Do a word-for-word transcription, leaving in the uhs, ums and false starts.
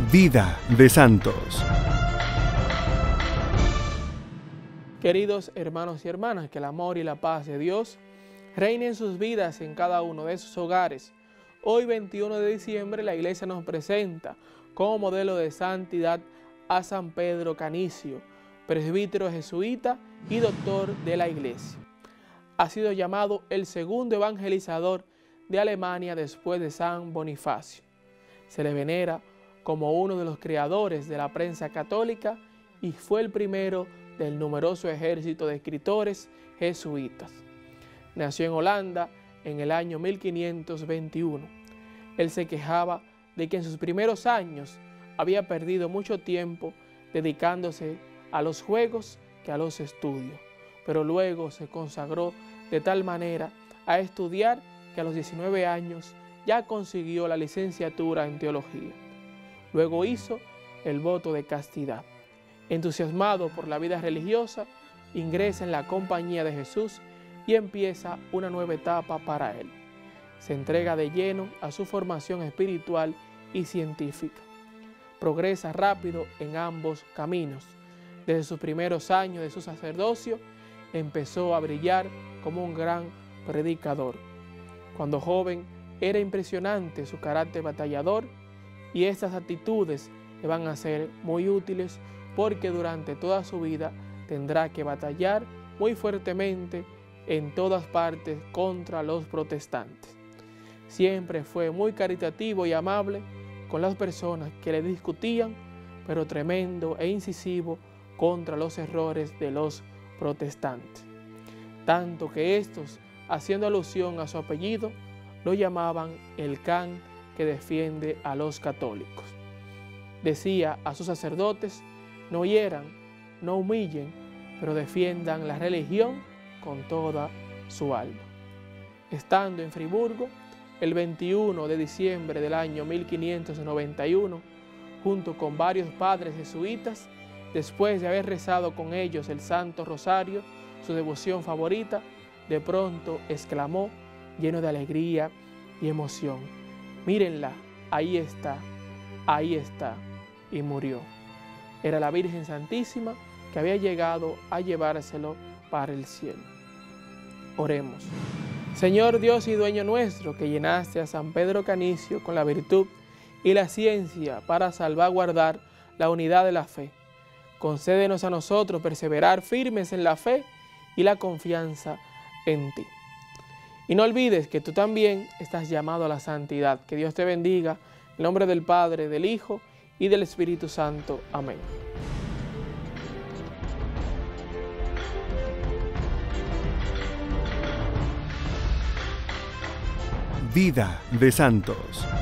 Vida de santos. Queridos hermanos y hermanas, que el amor y la paz de Dios reine en sus vidas en cada uno de sus hogares. Hoy, veintiuno de diciembre, la Iglesia nos presenta como modelo de santidad a San Pedro Canicio, presbítero jesuita y doctor de la Iglesia. Ha sido llamado el segundo evangelizador de Alemania después de San Bonifacio. Se le venera como uno de los creadores de la prensa católica y fue el primero del numeroso ejército de escritores jesuitas. Nació en Holanda en el año mil quinientos veintiuno. Él se quejaba de que en sus primeros años había perdido mucho tiempo dedicándose a los juegos que a los estudios, pero luego se consagró de tal manera a estudiar que a los diecinueve años ya consiguió la licenciatura en teología. Luego hizo el voto de castidad. Entusiasmado por la vida religiosa, ingresa en la compañía de Jesús y empieza una nueva etapa para él. Se entrega de lleno a su formación espiritual y científica. Progresa rápido en ambos caminos. Desde sus primeros años de su sacerdocio, empezó a brillar como un gran predicador. Cuando joven, era impresionante su carácter batallador, y estas actitudes le van a ser muy útiles porque durante toda su vida tendrá que batallar muy fuertemente en todas partes contra los protestantes. Siempre fue muy caritativo y amable con las personas que le discutían, pero tremendo e incisivo contra los errores de los protestantes. Tanto que estos, haciendo alusión a su apellido, lo llamaban el can que defiende a los católicos. Decía a sus sacerdotes: no hieran, no humillen, pero defiendan la religión con toda su alma. Estando en Friburgo, el veintiuno de diciembre del año mil quinientos noventa y uno, junto con varios padres jesuitas, después de haber rezado con ellos el Santo Rosario, su devoción favorita, de pronto exclamó, lleno de alegría y emoción: mírenla, ahí está, ahí está, y murió. Era la Virgen Santísima que había llegado a llevárselo para el cielo. Oremos. Señor Dios y dueño nuestro, que llenaste a San Pedro Canicio con la virtud y la ciencia para salvaguardar la unidad de la fe, concédenos a nosotros perseverar firmes en la fe y la confianza en ti. Y no olvides que tú también estás llamado a la santidad. Que Dios te bendiga. En nombre del Padre, del Hijo y del Espíritu Santo. Amén. Vida de santos.